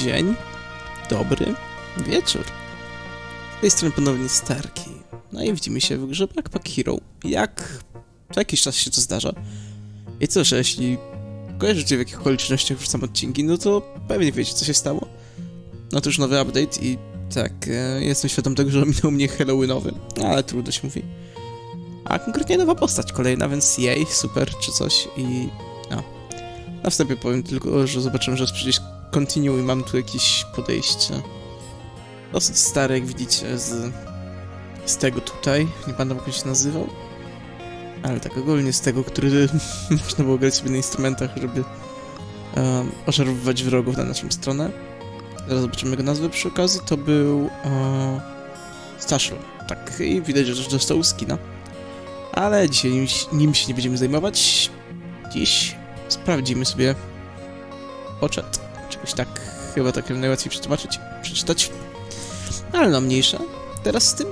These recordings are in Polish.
Dzień, dobry, wieczór. Z tej strony ponownie Starki. No i widzimy się w grze Backpack Hero. Jak co jakiś czas się to zdarza. I cóż, jeśli kojarzycie w jakich okolicznościach wrzucam odcinki, no to pewnie wiecie, co się stało. No to już nowy update i tak, jestem świadom tego, że minął mnie Halloweenowy, ale trudno się mówi. A konkretnie nowa postać kolejna, więc jej, super, czy coś i... no. Na wstępie powiem tylko, że zobaczymy, że jest przecież continue i mam tu jakieś podejście. Dosyć stare, jak widzicie, z tego tutaj. Nie pamiętam, jak on się nazywał. Ale tak ogólnie z tego, który można było grać sobie na instrumentach, żeby oszarpywać wrogów na naszą stronę. Zaraz zobaczymy jego nazwę przy okazji. To był Staszol. Tak, i widać, że też dostał skina. Ale dzisiaj nim się nie będziemy zajmować. Dziś sprawdzimy sobie poczet. Czegoś tak, chyba tak najłatwiej przeczytać. Ale no mniejsza. Teraz z tym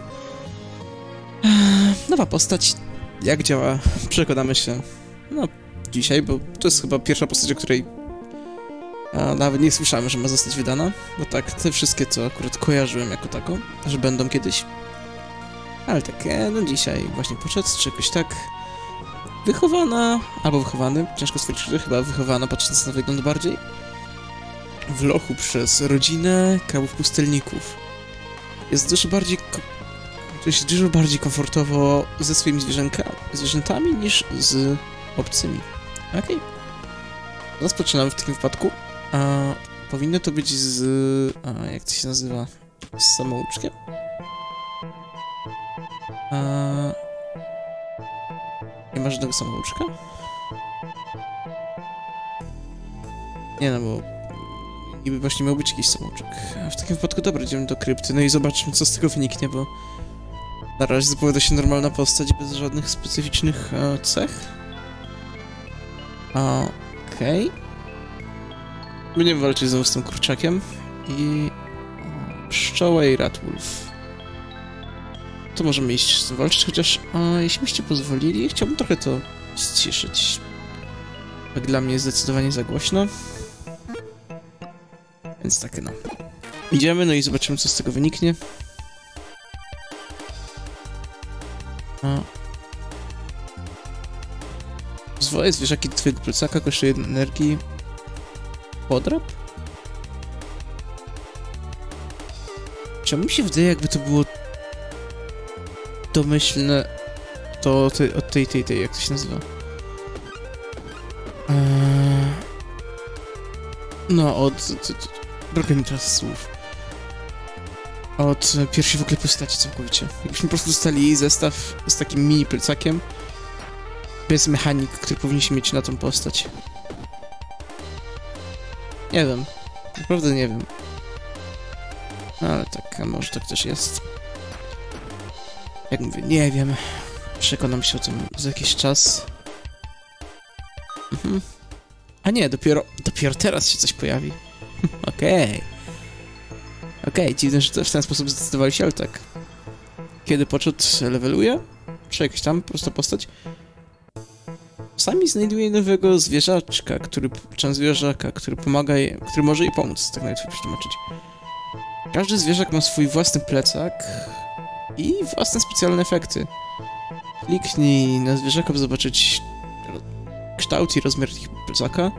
nowa postać. Jak działa, przekonamy się no dzisiaj, bo to jest chyba pierwsza postać, o której nawet nie słyszałem, że ma zostać wydana. Bo tak, te wszystkie, co akurat kojarzyłem jako taką, że będą kiedyś. Ale tak, no dzisiaj właśnie poczet, czegoś tak. Wychowana, albo wychowany, ciężko stwierdzić, że chyba wychowana, patrząc na wygląd bardziej. W lochu przez rodzinę krabów pustelników. Jest dużo bardziej komfortowo ze swoimi zwierzętami niż z obcymi. Okej. Rozpoczynamy w takim wypadku. Powinno to być z... jak to się nazywa? Z samouczkiem? Nie ma żadnego samouczka? Nie no, bo... niby właśnie miał być jakiś samouczek. A w takim wypadku dobra, idziemy do krypty, no i zobaczmy, co z tego wyniknie, bo... na razie zapowiada się normalna postać bez żadnych specyficznych cech. Okej. Będziemy walczyć znowu z tym kurczakiem. I... pszczoła i Ratwolf. To możemy iść z tym walczyć, chociaż jeśli byście pozwolili, chciałbym trochę to ściszyć. Tak dla mnie jest zdecydowanie za głośno. Więc tak no. Idziemy, no i zobaczymy, co z tego wyniknie. Zwoje zwierzaki do twojego plecaka, kosztuje 1 energii. Podrap? Czemu mi się wydaje, jakby to było domyślne to od tej, jak to się nazywa? No, brakuje mi teraz słów. Od pierwszej w ogóle postaci całkowicie. Jakbyśmy po prostu dostali jej zestaw z takim mini plecakiem. Bez mechanik, który powinniśmy mieć na tą postać. Nie wiem. Naprawdę nie wiem. Ale tak, a może tak też jest. Jak mówię, nie wiem. Przekonam się o tym za jakiś czas. A nie, dopiero teraz się coś pojawi. Okej, dziwne, że w ten sposób zdecydowali się, ale tak. Kiedy poczet leveluje, czy jakaś tam prosta postać, czasami znajduje nowego zwierzaczka, który pomaga jej, który może jej pomóc, tak najlepiej przetłumaczyć. Każdy zwierzak ma swój własny plecak i własne specjalne efekty. Kliknij na zwierzaka, by zobaczyć kształt i rozmiar ich plecaka.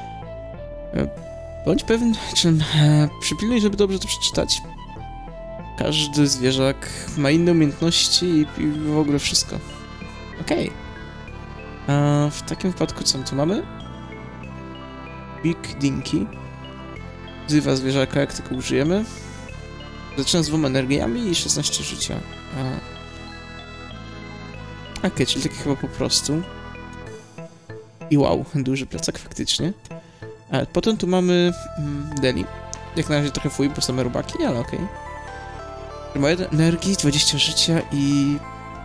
Bądź pewien, przypilnuj, żeby dobrze to przeczytać. Każdy zwierzak ma inne umiejętności i w ogóle wszystko. Okej. W takim wypadku co my tu mamy? Big Dinky. Wzywa zwierzaka, jak tylko użyjemy. Zaczyna z 2 energiami i 16 życia. Okej, czyli takie chyba po prostu. I wow, duży plecak faktycznie. Potem tu mamy Deli. Jak na razie trochę fuj, bo same robaki, ale okej. Ma 1 energii, 20 życia i...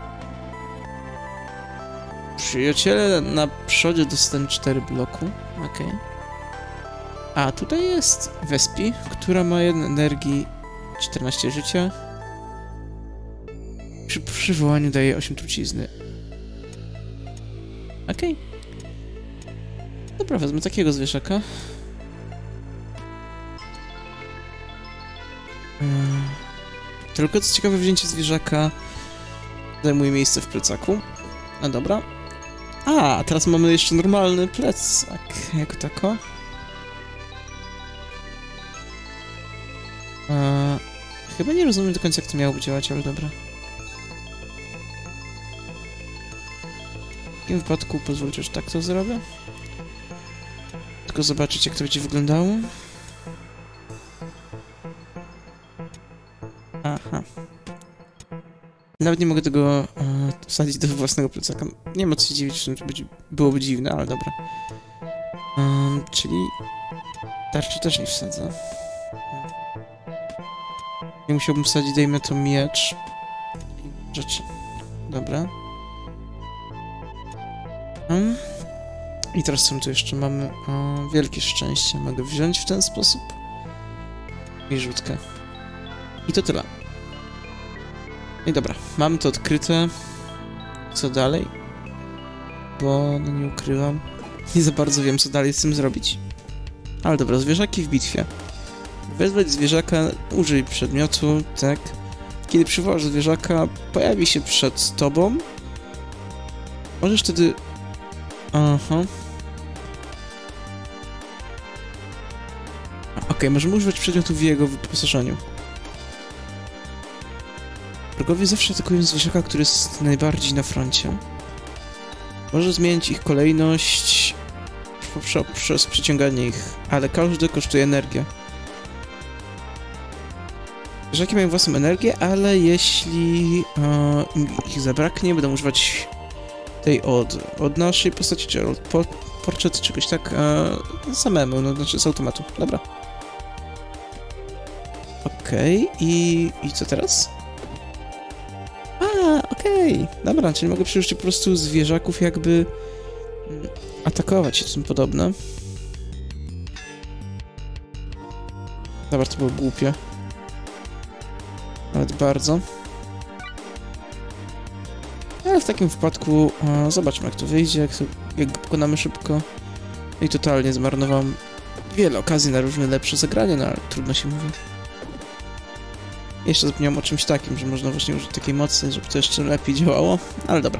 przyjaciele na przodzie dostaną 4 bloku. Okej. A tutaj jest Vespi, która ma 1 energii, 14 życia. Przy przywołaniu daje 8 trucizny. Okej. Dobra, wezmę takiego zwierzaka. Tylko co ciekawe, wzięcie zwierzaka zajmuje miejsce w plecaku. No dobra. A, teraz mamy jeszcze normalny plecak, jako tako. Chyba nie rozumiem do końca, jak to miałoby działać, ale dobra. W takim wypadku pozwólcie, że tak to zrobię. Tylko zobaczyć, jak to będzie wyglądało. Aha. Nawet nie mogę tego wsadzić do własnego plecaka. Nie ma co się dziwić, to byłoby dziwne, ale dobra. Czyli tarczy też nie wsadzę. Nie musiałbym wsadzić, dajmy to miecz. Rzeczy. Dobra. I teraz są tu jeszcze, mamy wielkie szczęście. Mogę wziąć w ten sposób. I rzutkę. I to tyle. I dobra, mamy to odkryte. Co dalej? Bo, no nie ukrywam. Nie za bardzo wiem, co dalej z tym zrobić. Ale dobra, zwierzaki w bitwie. Wezwać zwierzaka, użyj przedmiotu, tak. Kiedy przywołasz zwierzaka, pojawi się przed tobą. Możesz wtedy... Aha. Okej, możemy używać przedmiotów w jego wyposażeniu. Wrogowie zawsze atakują zwierzaka, który jest najbardziej na froncie. Może zmienić ich kolejność przez przyciąganie ich, ale każdy kosztuje energię. Zwierzaki mają własną energię, ale jeśli ich zabraknie, będą używać tej od naszej postaci, czy od portret, czegoś tak samemu, no znaczy z automatu. Dobra. Okej, i co teraz? Okej. Dobra, czyli mogę przy użyciu po prostu zwierzaków jakby atakować i tym podobne. Dobra, to było głupie. Nawet bardzo. Ale w takim wypadku zobaczmy, jak to wyjdzie, jak go pokonamy szybko. I totalnie zmarnowałem wiele okazji na różne lepsze zagranie, no ale trudno się mówi. Jeszcze zapomniałem o czymś takim, że można właśnie użyć takiej mocy, żeby to jeszcze lepiej działało, ale dobra.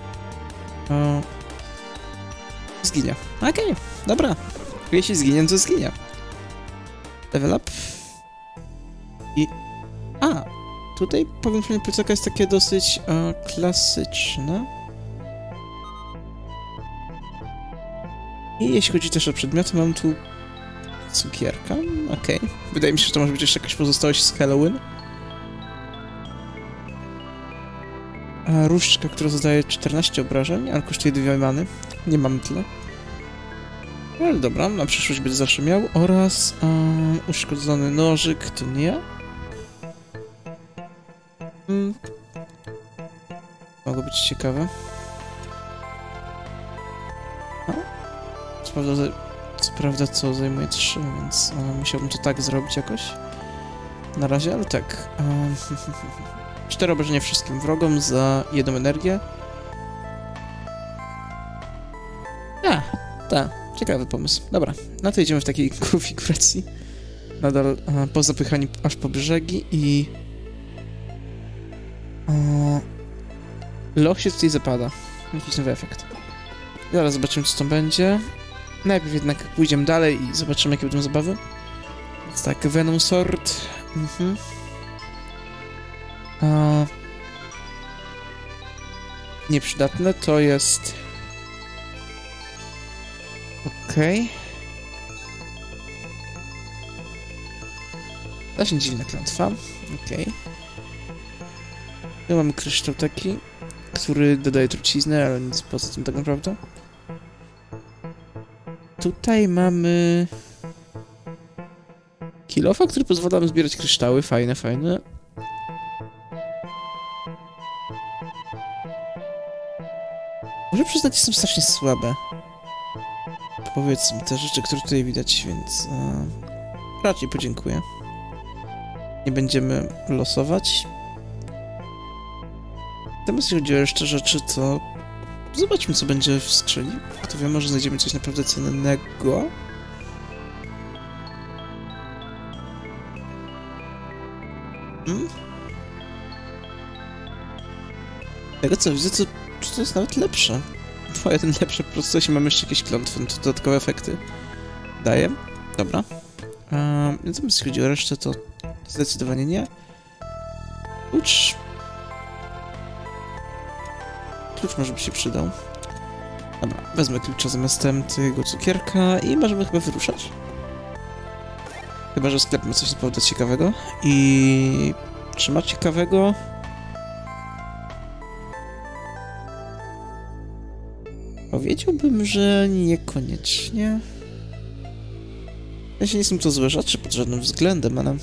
Zginie. Okej, dobra. Jeśli zginie, to zginie. Level up. I... tutaj powiększenie plecaka jest takie dosyć klasyczne. I jeśli chodzi też o przedmioty, mam tu cukierka. Okej. Wydaje mi się, że to może być jeszcze jakaś pozostałość z Halloween. Różdżka, która zadaje 14 obrażeń, ale kosztuje 2 many. Nie mamy tyle. Ale dobra, na przyszłość będę zawsze miał. Oraz uszkodzony nożyk, to nie. Mogło być ciekawe. Co prawda co zajmuje 3, więc musiałbym to tak zrobić jakoś. Na razie, ale tak. 4 obrażenia wszystkim wrogom za 1 energię. Tak. Ciekawy pomysł. Dobra, na to idziemy w takiej konfiguracji. Nadal po zapychaniu aż po brzegi i... Loch się tutaj zapada. Jakiś nowy efekt. Zaraz zobaczymy, co to będzie. Najpierw jednak pójdziemy dalej i zobaczymy, jakie będą zabawy. Więc tak, Venom Sword. Nieprzydatne to jest... Okej. Właśnie dziwna klątwa. Okej. Tu mamy kryształ taki, który dodaje truciznę, ale nic poza tym tak naprawdę. Tutaj mamy... Kill-offa, który pozwala nam zbierać kryształy. Fajne, fajne. Muszę przyznać, że są strasznie słabe. Powiedzmy te rzeczy, które tutaj widać, więc... raczej podziękuję. Nie będziemy losować. Natomiast jeśli chodzi o jeszcze rzeczy, to... Zobaczmy, co będzie w skrzyni. Kto wie, może znajdziemy coś naprawdę cennego. Hmm? Tego co widzę, to jest nawet lepsze. 2-1 lepsze, po prostu jeśli mamy jeszcze jakieś klątwy, to dodatkowe efekty daje. Dobra. Więc jeśli chodzi o resztę, to zdecydowanie nie. Klucz może by się przydał. Dobra, wezmę klucza zamiast tego cukierka i możemy chyba wyruszać. Chyba że sklep ma coś naprawdę ciekawego. I... czy ma ciekawego? Powiedziałbym, że niekoniecznie. Ja się nie są to złe rzeczy pod żadnym względem, ale...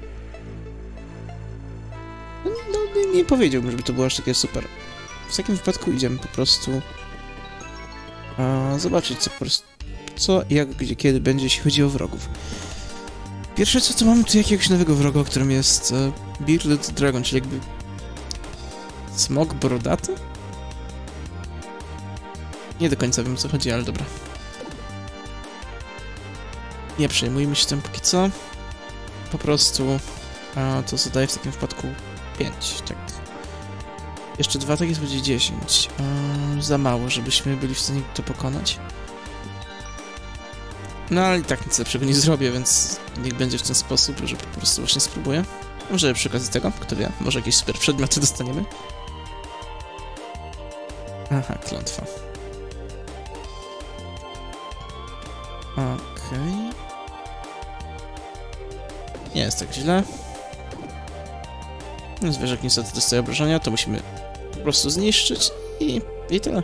nie powiedziałbym, żeby to było aż takie super. W takim wypadku idziemy po prostu... zobaczyć co, jak, gdzie, kiedy będzie, jeśli chodzi o wrogów. Pierwsze co, to mamy tu jakiegoś nowego wroga, którym jest Bearded Dragon, czyli jakby... smok brodaty? Nie do końca wiem, o co chodzi, ale dobra. Nie przejmujmy się tym póki co. Po prostu to zadaje w takim wypadku 5, tak. Jeszcze 2, tak jest będzie 10. Za mało, żebyśmy byli w stanie to pokonać. No ale i tak nic lepszego nie zrobię, więc niech będzie w ten sposób, że po prostu właśnie spróbuję. Może przy okazji tego, kto wie, może jakieś super przedmioty dostaniemy. Aha, klątwa. Okej. Nie jest tak źle. Zwierzak niestety dostaje obrażenia, to musimy po prostu zniszczyć i tyle.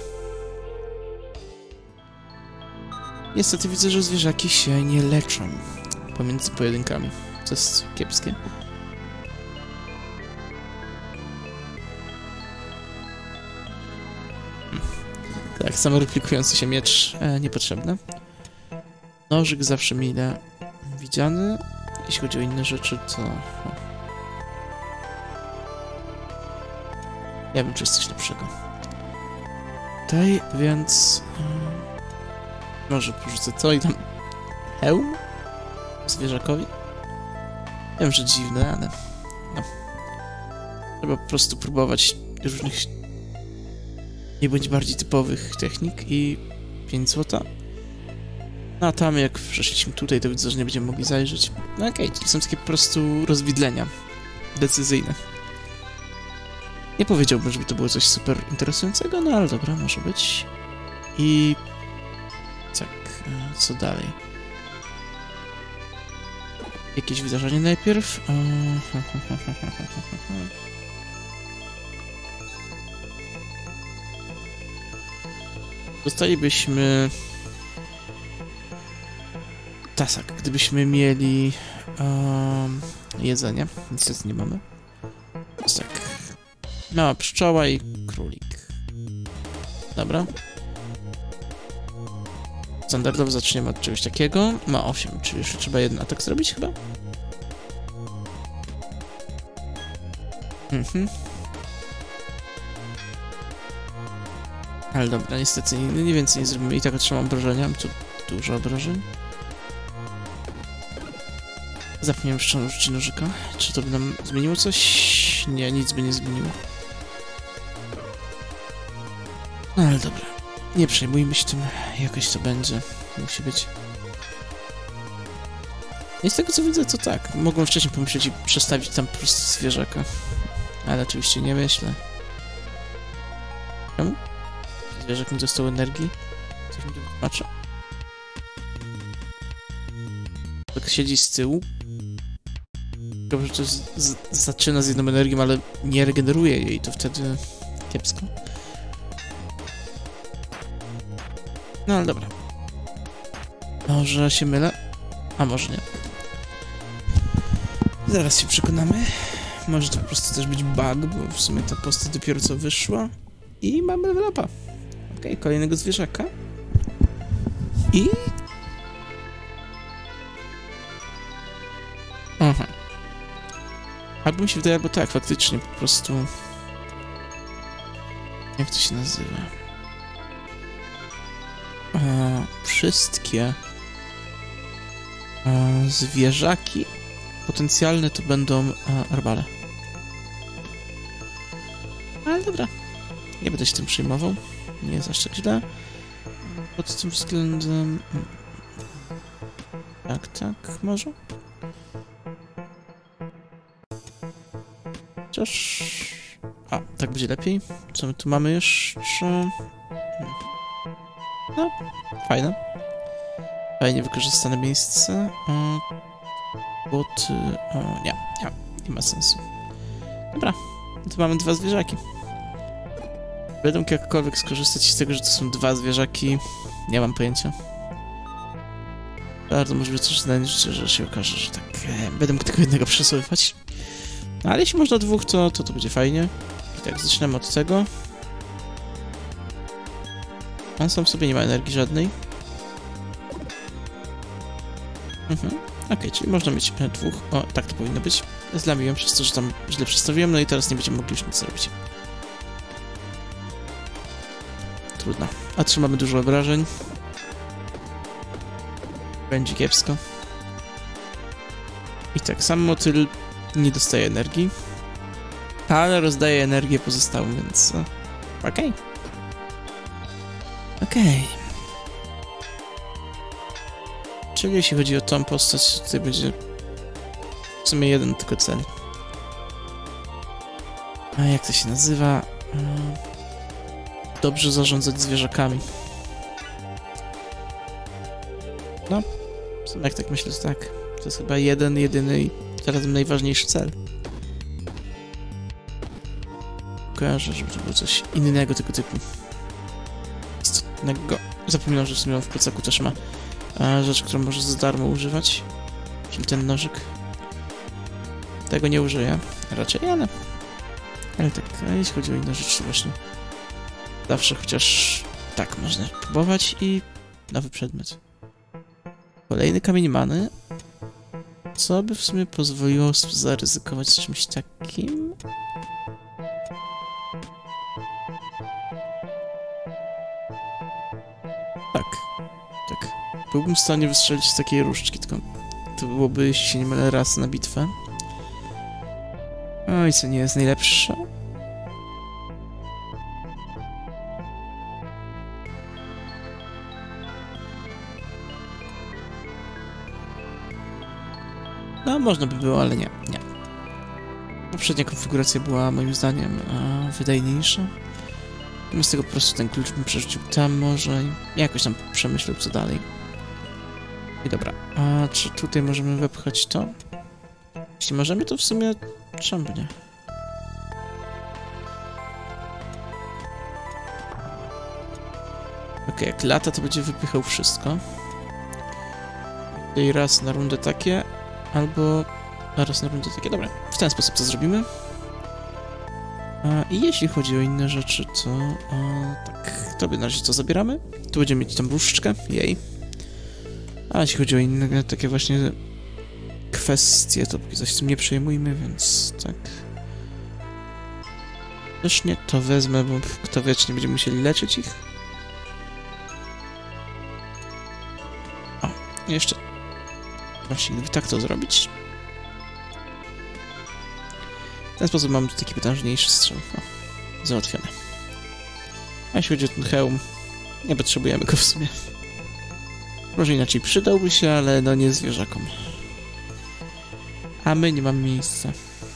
Niestety widzę, że zwierzaki się nie leczą pomiędzy pojedynkami, co jest kiepskie. Tak, samo replikujący się miecz niepotrzebny. Nożyk zawsze mile widziany. Jeśli chodzi o inne rzeczy, to... ja wiem, czy jest coś lepszego. Tutaj, więc... może porzucę to i tam... hełm? Zwierzakowi? Wiem, że dziwne, ale... no. Trzeba po prostu próbować różnych... nie bądź bardziej typowych technik i 5 złota. No a tam jak przeszliśmy tutaj, to widzę, że nie będziemy mogli zajrzeć. No okej, to są takie po prostu rozwidlenia decyzyjne. Nie powiedziałbym, żeby to było coś super interesującego, no ale dobra, może być. I... tak, co dalej? Jakieś wydarzenie najpierw? Dostalibyśmy... tasak, gdybyśmy mieli jedzenie. Niestety nie mamy. Więc tak. Mała pszczoła i królik. Dobra. Standardowo zaczniemy od czegoś takiego. Ma 8, czyli jeszcze trzeba jeden atak zrobić chyba? Ale dobra, niestety nie więcej nie zrobimy. I tak otrzymam obrażenia. Tu dużo obrażeń. Zapomniałem jeszcze użyć nożyka. Czy to by nam zmieniło coś? Nie, nic by nie zmieniło. No ale dobra. Nie przejmujmy się tym. Jakoś to będzie. Musi być. I z tego co widzę, to tak. Mogłem wcześniej pomyśleć i przestawić tam po prostu zwierzaka. Ale oczywiście nie myślę. Czemu? Zwierzak mi dostał energii? Coś mi tu wytłumacza? Tak siedzi z tyłu. Tylko, że to zaczyna z jedną energią, ale nie regeneruje jej, to wtedy kiepsko. No ale dobra. Może się mylę? A może nie. Zaraz się przekonamy. Może to po prostu też być bug, bo w sumie ta postać dopiero co wyszła. I mamy level upa. Okej, kolejnego zwierzaka. I... aha. Albo mi się wydaje, albo tak, faktycznie, po prostu... jak to się nazywa? Wszystkie... zwierzaki potencjalne to będą robale. Ale dobra. Nie będę się tym przejmował. Nie jest aż tak źle. Pod tym względem... Tak, może? Chociaż... A, tak będzie lepiej. Co my tu mamy jeszcze? No, fajne. Fajnie wykorzystane miejsce. Boty... nie ma sensu. Dobra, to mamy 2 zwierzaki. Będę mógł jakkolwiek skorzystać z tego, że to są 2 zwierzaki. Nie mam pojęcia. Bardzo możliwe coś znaleźć, że się okaże, że tak... będę mógł tylko jednego przesuwać. No, ale jeśli można 2, to będzie fajnie. I tak, zaczynamy od tego. On sam w sobie nie ma energii żadnej. Okej, czyli można mieć 2. O, tak to powinno być. Zlamiłem przez to, że tam źle przestawiłem, no i teraz nie będziemy mogli już nic zrobić. Trudno. Otrzymamy dużo obrażeń. Będzie kiepsko. I tak, sam motyl nie dostaje energii, ale rozdaje energię pozostałym, więc... Okej. Czyli jeśli chodzi o tą postać, tutaj będzie w sumie jeden tylko cel. A jak to się nazywa? Dobrze zarządzać zwierzakami. No, w sumie jak tak myślę, to tak. To jest chyba jedyny i zarazem najważniejszy cel. Kojarzę, żeby to było coś innego tego typu. Istotnego. Zapominam, że w sumie w plecaku też ma rzecz, którą może za darmo używać. Czyli ten nożyk. Tego nie użyję. Raczej, ale tak, a jeśli chodzi o inne rzeczy, to właśnie zawsze chociaż tak można próbować i nowy przedmiot. Kolejny kamień many. Co by w sumie pozwoliło zaryzykować z czymś takim? Tak. Byłbym w stanie wystrzelić z takiej różdżki, tylko to byłoby, jeśli się nie mylę, raz na bitwę. Oj, co nie jest najlepsze. No, można by było, ale nie. Poprzednia konfiguracja była moim zdaniem wydajniejsza. Z tego po prostu ten klucz bym przerzucił tam może i jakoś tam przemyślał co dalej. I dobra, a czy tutaj możemy wepchać to? Jeśli możemy, to w sumie czemu nie? Okej, jak lata, to będzie wypychał wszystko. I raz na rundę takie, albo raz na rundę takie. Dobra, w ten sposób to zrobimy. I jeśli chodzi o inne rzeczy, to tak, tobie na razie to zabieramy. Tu będziemy mieć tam różdżkę, jej. A jeśli chodzi o inne takie właśnie kwestie, to coś z tym nie przejmujmy, więc tak. Też nie to wezmę, bo kto wie, czy nie będziemy musieli leczyć ich. O, jeszcze. Właśnie, gdyby tak to zrobić. W ten sposób mamy tu taki potężniejszy strzał. O, załatwione. A jeśli chodzi o ten hełm, nie potrzebujemy go w sumie. Może inaczej przydałby się, ale no nie zwierzakom. A my nie mamy miejsca.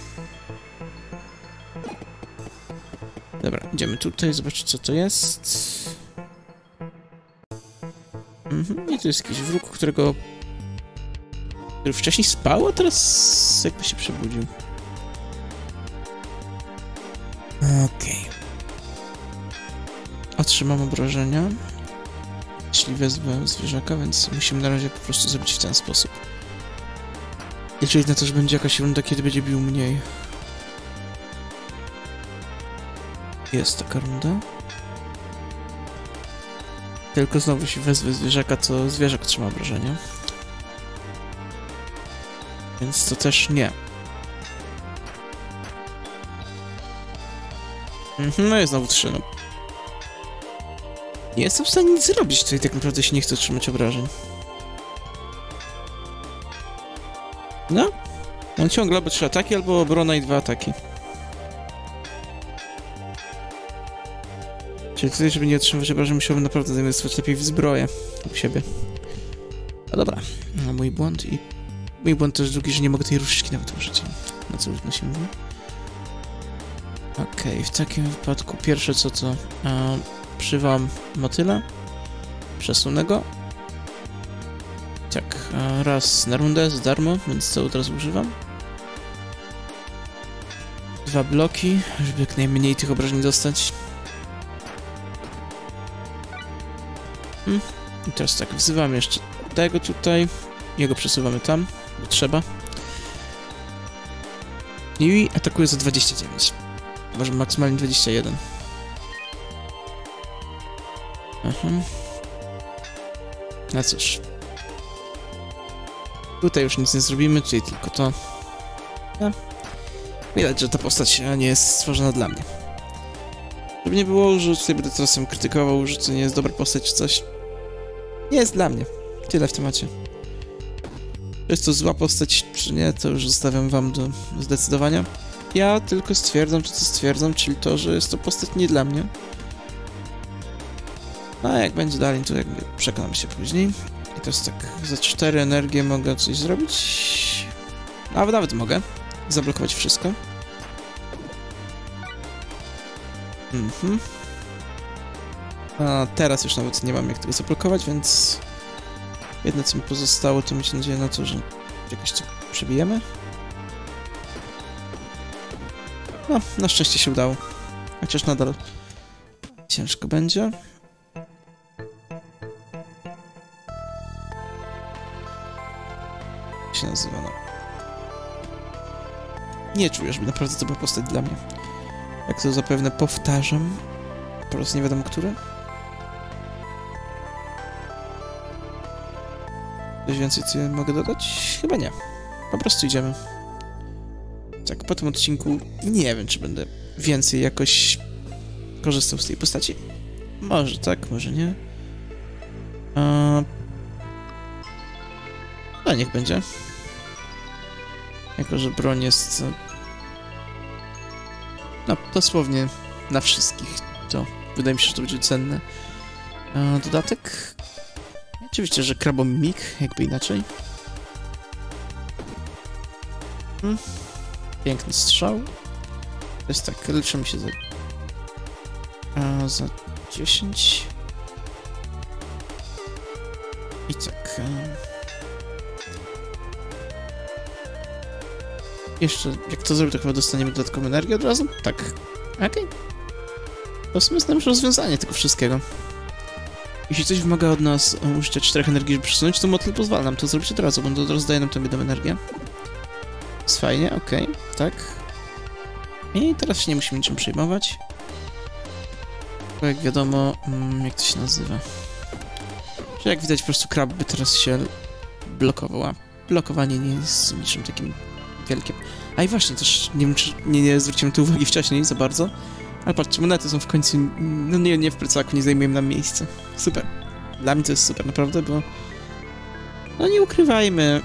Dobra, idziemy tutaj, zobaczyć co to jest. I tu jest jakiś wróg, który wcześniej spał, a teraz jakby się przebudził. Okej. Otrzymam obrażenia, jeśli wezmę zwierzaka, więc musimy na razie po prostu zrobić w ten sposób. Liczyć na to, że będzie jakaś runda, kiedy będzie bił mniej. Jest taka runda. Tylko znowu jeśli wezmę zwierzaka, to zwierzak trzyma obrażenia. Więc to też nie. No i znowu 3, no. Nie jestem w stanie nic zrobić, tutaj tak naprawdę się nie chcę otrzymać obrażeń. No. On ciągle albo 3 ataki, albo obrona i 2 ataki. Czyli tutaj, żeby nie otrzymywać obrażeń, musiałbym naprawdę zainwestować lepiej w zbroję u siebie. No dobra, no mój błąd i... Mój błąd też drugi, że nie mogę tej różdżki nawet użyć. Na co równo się mówi? Okej, w takim wypadku pierwsze co to... Przywam motyla. Przesunę go. Tak, raz na rundę za darmo, więc to od razu używam. 2 bloki, żeby jak najmniej tych obrażeń dostać. I teraz tak, wzywamy jeszcze tego tutaj. Jego przesuwamy tam, bo trzeba. I atakuje za 29. Może maksymalnie 21. Aha. No cóż. Tutaj już nic nie zrobimy, czyli tylko to. No. Widać, że ta postać nie jest stworzona dla mnie. Żeby nie było, że tutaj będę teraz ją krytykował, że to nie jest dobra postać czy coś. Nie jest dla mnie. Tyle w temacie. Czy jest to zła postać, czy nie, to już zostawiam wam do zdecydowania. Ja tylko stwierdzam, czy co stwierdzam, czyli to, że jest to postać nie dla mnie. A jak będzie dalej, to jakby przekonam się później. I to jest tak, za 4 energie mogę coś zrobić. Nawet mogę zablokować wszystko. A teraz już nawet nie mam jak tego zablokować, więc... Jedno co mi pozostało, to mieć nadzieję na to, że jakoś to przebijemy. No, na szczęście się udało. Chociaż nadal ciężko będzie. Jak się nazywa, no. Nie czuję, żeby naprawdę to była postać dla mnie. Jak to zapewne powtarzam. Po raz nie wiadomo który. Coś więcej co mogę dodać? Chyba nie. Po prostu idziemy. Tak, po tym odcinku nie wiem, czy będę więcej jakoś korzystał z tej postaci. Może tak, może nie. No niech będzie. Jako że broń jest... No, dosłownie na wszystkich, to wydaje mi się, że to będzie cenne. Dodatek? Oczywiście, że krabomimik, jakby inaczej. Piękny strzał. To jest tak, leczymy się za 10. I tak. Jeszcze, jak to zrobię, to chyba dostaniemy dodatkową energię od razu? Tak. Okej. To w sumie jest najlepsze rozwiązanie tego wszystkiego. Jeśli coś wymaga od nas użycia 4 energii, żeby przesunąć, to motyl pozwala nam to zrobić od razu, bo on od razu daje nam tę jedną energię. Jest fajnie, okej, tak. I teraz się nie musimy niczym przejmować. Bo jak wiadomo, jak to się nazywa? Że jak widać, po prostu krab by teraz się blokował, a blokowanie nie jest niczym takim wielkim. A i właśnie, też nie wiem, czy nie zwróciłem tu uwagi wcześniej za bardzo, ale patrzcie, monety są w końcu, no nie w plecaku, nie zajmują nam miejsca. Super. Dla mnie to jest super, naprawdę, bo... No nie ukrywajmy.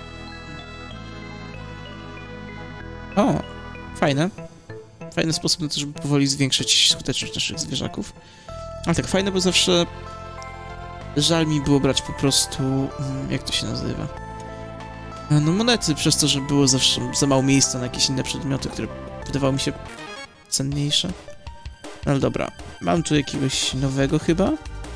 O, fajne. Fajny sposób na to, żeby powoli zwiększyć skuteczność naszych zwierzaków. Ale tak, fajne, bo zawsze... Żal mi było brać po prostu... Jak to się nazywa? No monety, przez to, że było zawsze za mało miejsca na jakieś inne przedmioty, które wydawały mi się cenniejsze. No ale dobra, mam tu jakiegoś nowego chyba.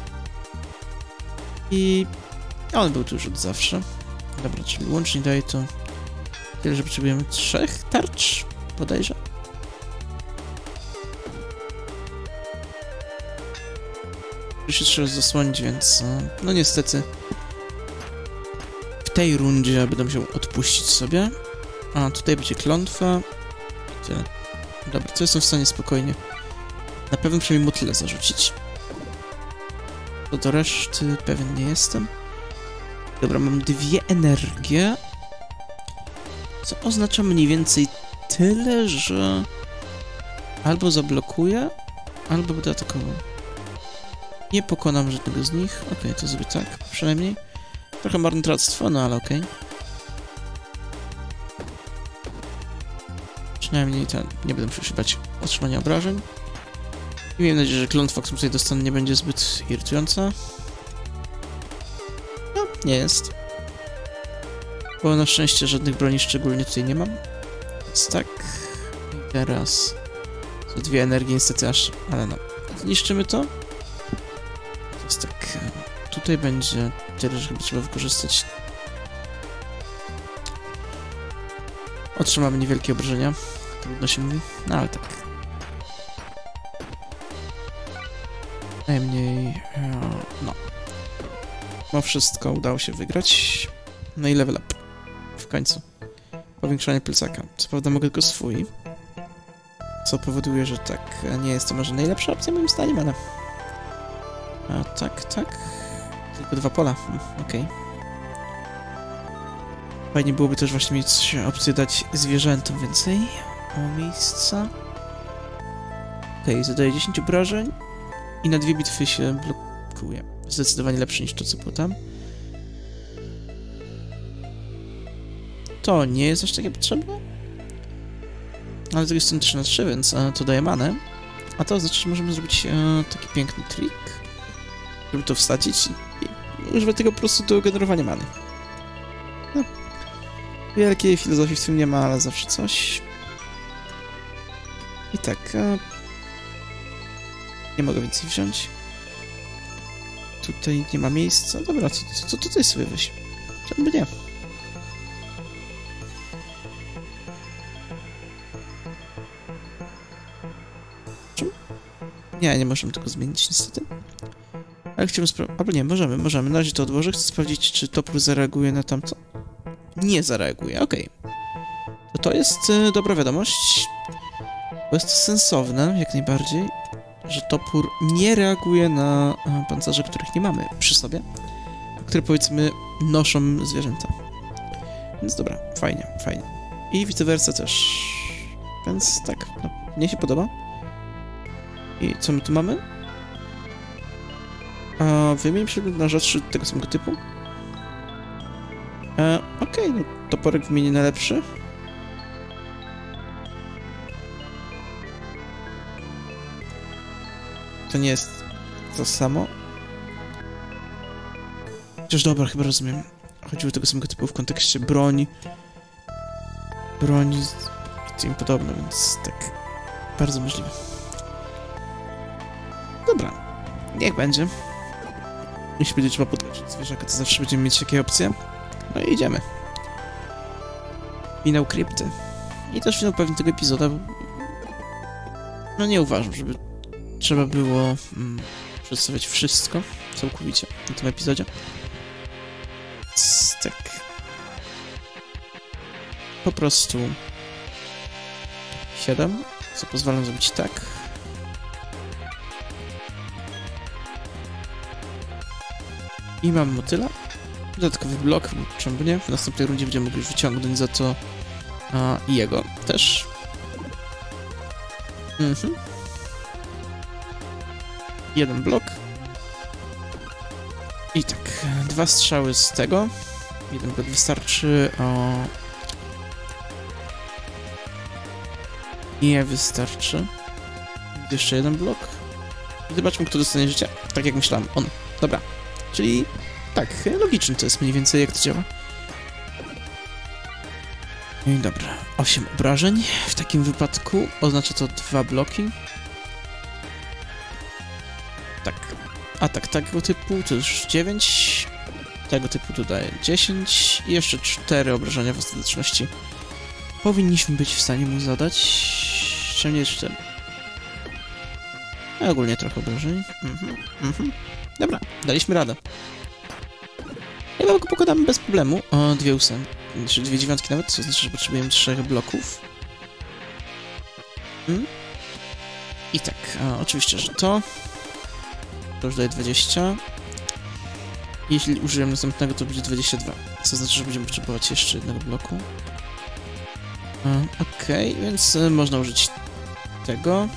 I on był tu już od zawsze. Dobra, czyli łącznie daje to tyle, że potrzebujemy 3 tarcz, bodajże. Muszę się 3 razy zasłonić, więc no niestety w tej rundzie będę musiał odpuścić sobie. A tutaj będzie klątwa. Tyle. Dobra, to jestem w stanie spokojnie na pewno przynajmniej motyle zarzucić. Co do reszty pewien nie jestem. Dobra, mam 2 energie. Co oznacza mniej więcej tyle, że albo zablokuję, albo będę atakował. Nie pokonam żadnego z nich. Okej, to zrobię tak, przynajmniej. Trochę marnotrawstwo, no ale okej. Przynajmniej ten, nie będę musiał się bać otrzymania obrażeń. I miejmy nadzieję, że klątwa, którą tutaj dostanę, nie będzie zbyt irytująca. No, nie jest. Bo na szczęście żadnych broni szczególnie tutaj nie mam. Więc tak. I teraz... To 2 energie niestety aż... Ale no. Zniszczymy to. Jest tak... Tutaj będzie tyle, że chyba trzeba wykorzystać. Otrzymamy niewielkie obrażenia. Trudno się mówi. No ale tak. Najmniej... No. No wszystko udało się wygrać. No i level up. W końcu. Powiększanie plecaka. Co prawda mogę tylko swój. Co powoduje, że tak, nie jest to może najlepsza opcja moim zdaniem, ale... A tak, tak. Tylko 2 pola. Okej. Fajnie byłoby też właśnie mieć opcję dać zwierzętom więcej miejsca. Okej, zadaje 10 obrażeń i na 2 bitwy się blokuje. Zdecydowanie lepsze niż to, co było tam. To nie jest aż takie potrzebne. Ale z drugiej strony 3 na 3, więc to daje manę. A to oznacza, że możemy zrobić taki piękny trik, żeby to wsadzić i używać tego po prostu do generowania many. No. Wielkiej filozofii w tym nie ma, ale zawsze coś. I tak... nie mogę więcej wziąć. Tutaj nie ma miejsca. Dobra, co tutaj sobie weź? Czemu nie? Nie możemy tego zmienić niestety. Ale chciałbym sprawdzić... Albo nie, możemy. Na razie to odłożę. Chcę sprawdzić, czy topór zareaguje na tamto. Nie zareaguje, okej. To jest dobra wiadomość. Bo jest to sensowne, jak najbardziej, że topór nie reaguje na pancerze, których nie mamy przy sobie, które powiedzmy noszą zwierzęta. Więc dobra, fajnie. I vice versa też. Więc tak, no, mnie się podoba. I co my tu mamy? Wymień przedmiot na rzadszy tego samego typu. Okej, no toporek wymienię na lepszy. To nie jest to samo. Chociaż dobra, chyba rozumiem. Chodziło o tego samego typu w kontekście broni i tym podobne, więc tak. Bardzo możliwe. Dobra, niech będzie. Jeśli będzie trzeba podleczyć zwierzaka, to zawsze będziemy mieć takie opcje. No i idziemy. Finał krypty. I też finał pewnie tego epizoda. No nie uważam, żeby trzeba było przedstawiać wszystko całkowicie na tym epizodzie. Tak. Po prostu 7, co pozwala zrobić tak. I mam motyla. Dodatkowy blok, czemu nie? W następnej rundzie będziemy mogli już wyciągnąć za to i jego też. Jeden blok. I tak, 2 strzały z tego. Jeden blok wystarczy. Nie wystarczy. Jeszcze jeden blok. I zobaczmy, kto dostanie życie. Tak jak myślałem, on. Dobra. Czyli tak, logiczne to jest mniej więcej, jak to działa. No i dobra, 8 obrażeń. W takim wypadku oznacza to 2 bloki. Tak. Atak tego typu to już 9. Tego typu tu daje 10. I jeszcze 4 obrażenia w ostateczności. Powinniśmy być w stanie mu zadać... Czemu nie 4? A ogólnie trochę obrażeń. Dobra, daliśmy radę. Chyba go pokonamy bez problemu. 2 ósemki, czy 2 dziewiątki nawet, co znaczy, że potrzebujemy 3 bloków. I tak, oczywiście, że to już daje 20. Jeśli użyjemy następnego, to będzie 22. Co znaczy, że będziemy potrzebować jeszcze jednego bloku. Okej, więc można użyć tego.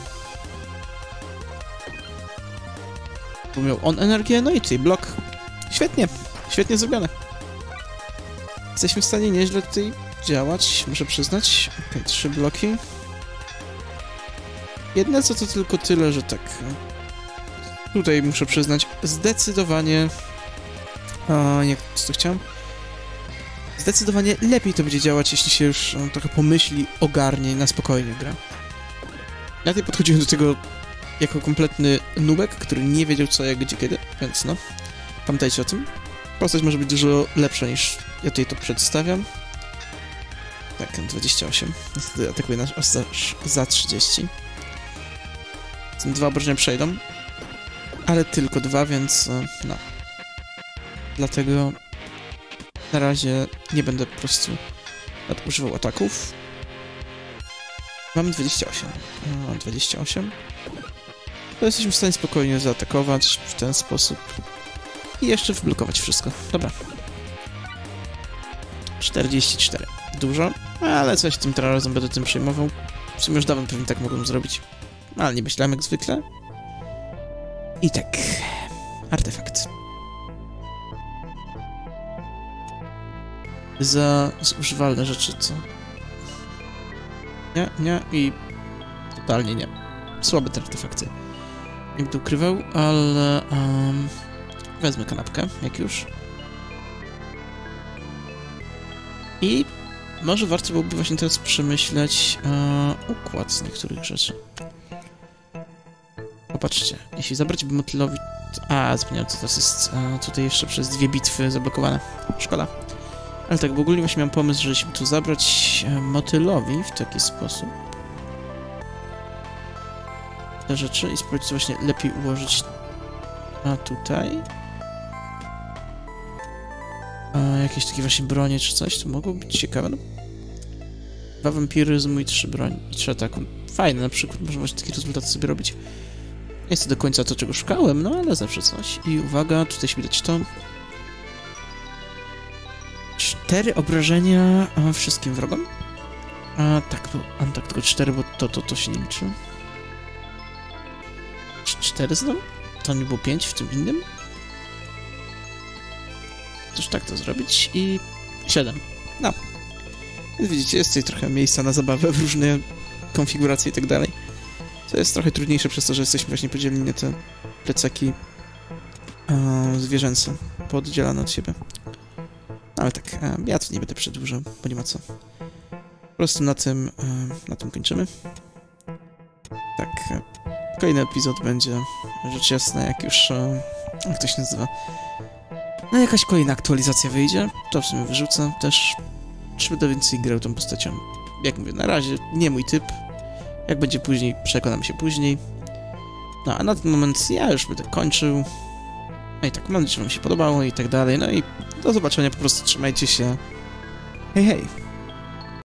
Bo miał on energię, no i tutaj blok. Świetnie, świetnie zrobione. Jesteśmy w stanie nieźle tutaj działać, muszę przyznać. Okej, 3 bloki. Jedne co to tylko tyle, że tak... Tutaj muszę przyznać, zdecydowanie... jak to chciałem? Zdecydowanie lepiej to będzie działać, jeśli się już trochę pomyśli, ogarnie i na spokojnie gra. Ja tutaj podchodziłem do tego jako kompletny nubek, który nie wiedział co, jak, gdzie, kiedy, więc no, pamiętajcie o tym. Postać może być dużo lepsza niż ja tutaj to przedstawiam. Tak, 28. Niestety atakuje nas za 30. Te 2 obrażenia przejdą, ale tylko 2, więc no. Dlatego na razie nie będę po prostu nadużywał ataków. Mamy 28. 28. To jesteśmy w stanie spokojnie zaatakować w ten sposób i jeszcze wblokować wszystko. Dobra. 44. Dużo, ale coś tym razem będę tym przejmował. W sumie już dawno pewnie tak mogłem zrobić, ale nie myślałem jak zwykle. I tak. Artefakt. Za zużywalne rzeczy, co? Nie i totalnie nie. Słabe te artefakty. Nie będę ukrywał, ale wezmę kanapkę, jak już. I może warto byłoby właśnie teraz przemyśleć układ z niektórych rzeczy. Popatrzcie, jeśli zabrać by motylowi... Zapomniałem, co teraz jest tutaj jeszcze przez 2 bitwy zablokowane. Szkoda. Ale tak, w ogóle właśnie miałem pomysł, że jeśli tu zabrać motylowi w taki sposób te rzeczy i spróbować to właśnie lepiej ułożyć tutaj. Jakieś takie właśnie bronie czy coś, to mogło być ciekawe. No. 2 wampiryzmu i 3 broni i 3 ataku. Fajne na przykład, można właśnie takie rezultaty sobie robić. Nie jest to do końca to, czego szukałem, no ale zawsze coś. I uwaga, tutaj się widać to. 4 obrażenia wszystkim wrogom. Tak, tak, tylko 4, bo to się nie liczy. 4 znowu? To nie było 5 w tym innym? Też tak to zrobić i 7. No. Więc widzicie, jest tutaj trochę miejsca na zabawę w różne konfiguracje i tak dalej. To jest trochę trudniejsze przez to, że jesteśmy właśnie podzieleni na te plecaki zwierzęce, pooddzielane od siebie. Ale tak, ja tu nie będę przedłużał, bo nie ma co. Po prostu na tym kończymy. Tak, kolejny epizod będzie, rzecz jasna, jak już, jak to się nazywa, no jakaś kolejna aktualizacja wyjdzie, to w sumie wyrzucę też. Czy będę więcej grał tą postacią? Jak mówię, na razie nie mój typ. Jak będzie później, przekonam się później. No, a na ten moment ja już będę kończył. No i tak, mam nadzieję, że wam się podobało i tak dalej. No i do zobaczenia, po prostu trzymajcie się. Hej, hej!